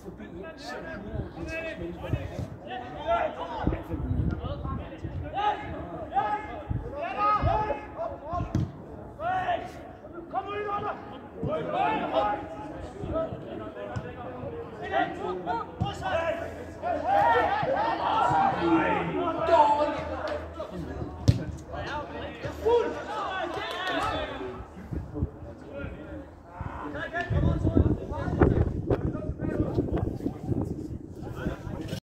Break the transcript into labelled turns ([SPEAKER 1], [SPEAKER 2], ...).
[SPEAKER 1] forbi 150 mennesker, der er. Kom ud, Lotte! Hey!